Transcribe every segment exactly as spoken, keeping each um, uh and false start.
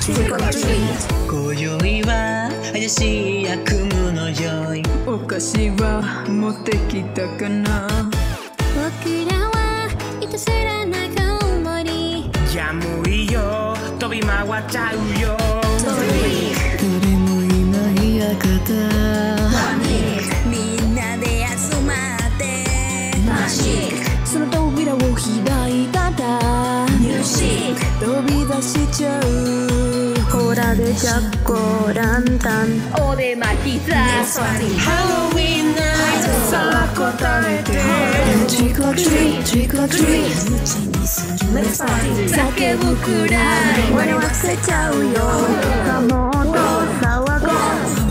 Trick or treat 今宵は怪しい悪夢のよい。 お菓子は持ってきたかな。 僕らはいたずらな子守。 いやもういいよ、飛び回っちゃうよ。 誰もいない館。 みんなで集まってマジック。 その扉を開いたらミュージック。 飛び出しちゃう。ほらでジャッコランタン。 おでまきさ。 ハロウィンナイト、さあ答えて。 Trick or treat, trick or treat 叫ぶくらい笑わせちゃうよ。さもっと騒ごう。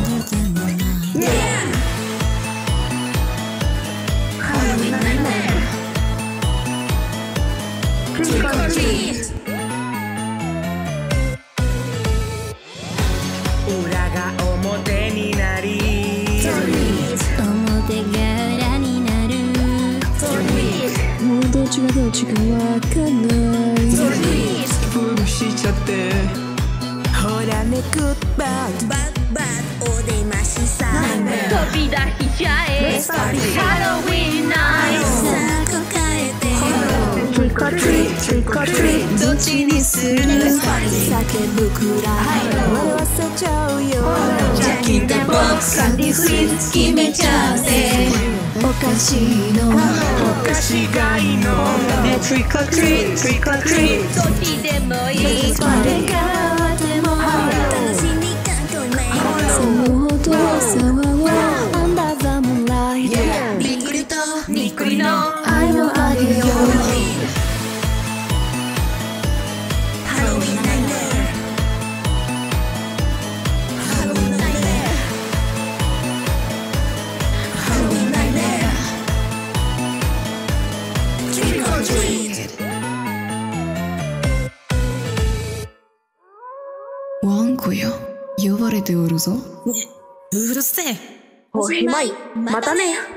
Yeah ハロウィンナイメア Trick or treat 裏が表になり、 表が裏になる。 もうどっちがどっちかわかんない。フルしちゃってほらねグッバッバッバッおでましさ。 飛び出しちゃえハロウィンナイト。 さあ答えて。 Trick or treat, trick or treat どっちにする。 叫ぶくらい笑わせちゃうよ。 じゃあ聞いてボックスカンディフリーズ決めちゃって。 おかしいのお菓子がいいの。ね Trick or treat, trick or treat どっちでもいい。 誰がでも楽しみがとめ。 そのほどさはアンダーザムライト。 びっくりとびっくりの愛のあげよう。 ハロウィンナイメア。ハロウィンナイメア。ハロウィンナイメア。Trick or treat ワンコや呼ばれておるぞ。 うるせえ。 おしまい。またね。